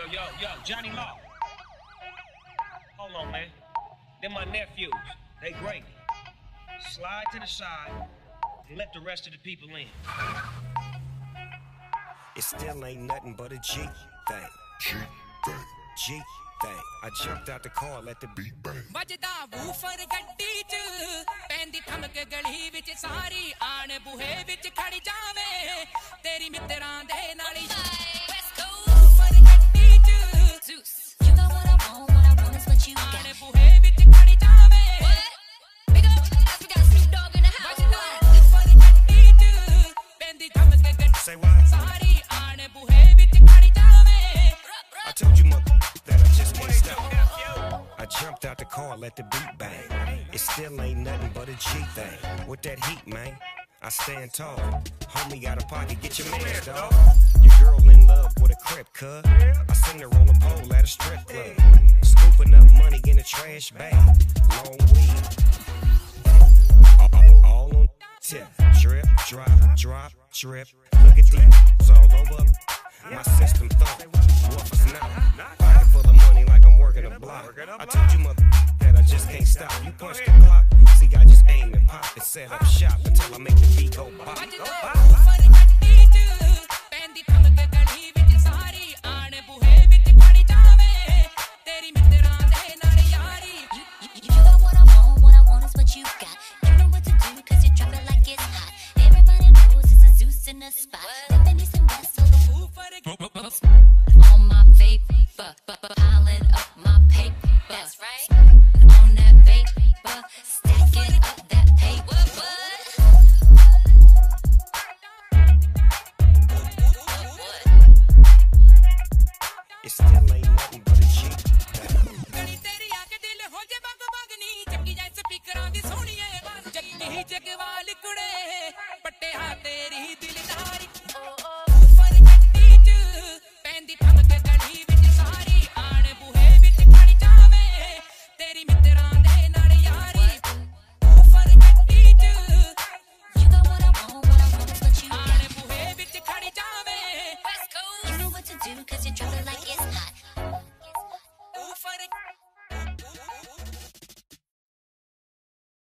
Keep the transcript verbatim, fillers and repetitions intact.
yo, yo, Johnny Law. Hold on, man. They're my nephews. They great. Slide to the side and let the rest of the people in. It still ain't nothing but a G thing. G thing. G thing. I jumped out the car, let the beat bang. Vajda woofer gaddi ch pendi thamk gali vich sari aan buhe vich khadi jaave teri mitran de naal let's go woofer gaddi ch Zeus You got what I want, what I want is what you got. aan buhe vich khadi jaave Big up, we got Snoop Dogg in the house. Vajda woofer gaddi ch pendi thamk gali Say what? sari aan buhe vich khadi jaave I told you, mother, that I just can't stop. I jumped out the car, let the beat bang. It still ain't nothing but a G thing. With that heat, man, I stand tall. Homie got a pocket, get your man, dog. Your girl in love with a crib, cuz. I seen her on the pole at a strip club. Scooping up money in a trash bag. Long weed. All, all on tip. Drip, drop, drop, drip. Look at these all over. My system thought, Woofer's not. Pocket full of money like I'm working a block. I told you, mother, that I just can't stop. You punch the clock. See, I just aim and pop and set up shop until I make the